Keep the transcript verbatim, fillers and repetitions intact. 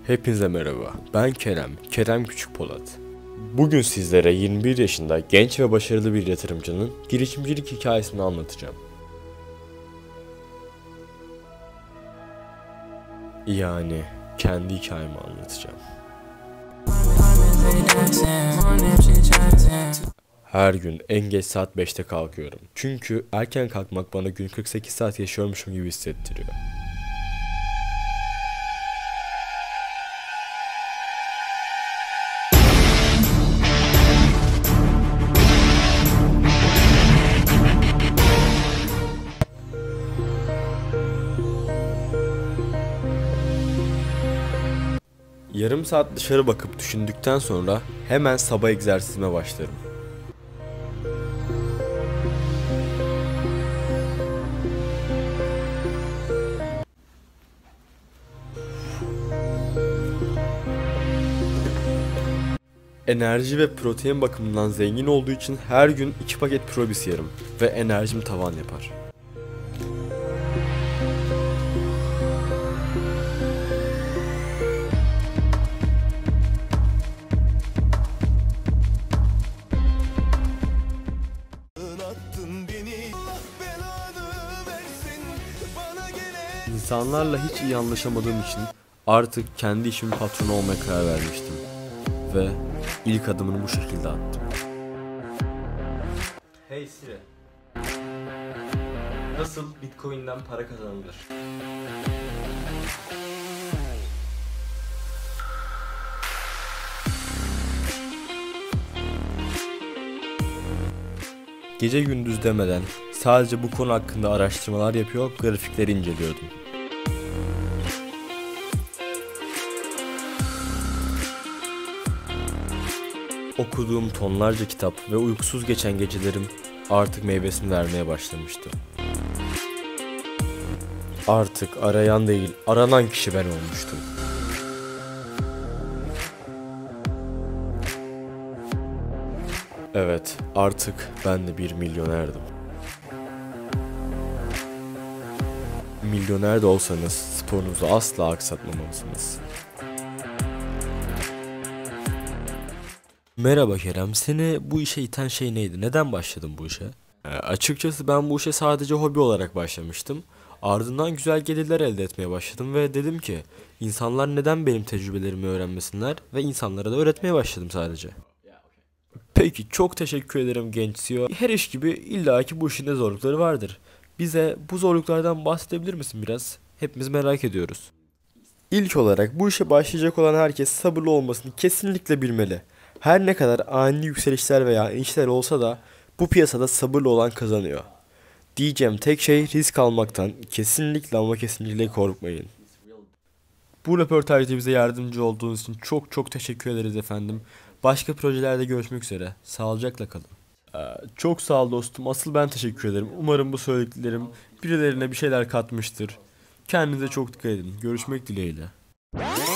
Hepinize merhaba, ben Kerem, Kerem Küçükpolat. Bugün sizlere yirmi bir yaşında genç ve başarılı bir yatırımcının girişimcilik hikayesini anlatacağım. Yani kendi hikayemi anlatacağım. Her gün en geç saat beşte kalkıyorum. Çünkü erken kalkmak bana gün kırk sekiz saat yaşıyormuşum gibi hissettiriyor. Yarım saat dışarı bakıp düşündükten sonra hemen sabah egzersizime başlarım. Enerji ve protein bakımından zengin olduğu için her gün iki paket probis yerim ve enerjim tavan yapar. İnsanlarla hiç iyi anlaşamadığım için artık kendi işimin patronu olmaya karar vermiştim. Ve ilk adımını bu şekilde attım. Hey Siri, nasıl Bitcoin'den para kazanılır? Gece gündüz demeden sadece bu konu hakkında araştırmalar yapıyor, grafikleri inceliyordum. Okuduğum tonlarca kitap ve uykusuz geçen gecelerim artık meyvesini vermeye başlamıştı. Artık arayan değil, aranan kişi ben olmuştum. Evet, artık ben de bir milyonerdim. Milyoner de olsanız sporunuzu asla aksatmamalısınız. Merhaba Kerem, seni bu işe iten şey neydi? Neden başladın bu işe? E, açıkçası ben bu işe sadece hobi olarak başlamıştım. Ardından güzel gelirler elde etmeye başladım ve dedim ki insanlar neden benim tecrübelerimi öğrenmesinler ve insanlara da öğretmeye başladım sadece. Peki, çok teşekkür ederim genç C E O. Her iş gibi illaki bu işin de zorlukları vardır. Bize bu zorluklardan bahsedebilir misin biraz? Hepimiz merak ediyoruz. İlk olarak bu işe başlayacak olan herkes sabırlı olmasını kesinlikle bilmeli. Her ne kadar ani yükselişler veya inişler olsa da bu piyasada sabırlı olan kazanıyor. Diyeceğim tek şey risk almaktan kesinlikle ama kesinlikle korkmayın. Bu röportajda bize yardımcı olduğunuz için çok çok teşekkür ederiz efendim. Başka projelerde görüşmek üzere. Sağlıcakla kalın. Ee, çok sağ ol dostum. Asıl ben teşekkür ederim. Umarım bu söylediklerim birilerine bir şeyler katmıştır. Kendinize çok dikkat edin. Görüşmek dileğiyle.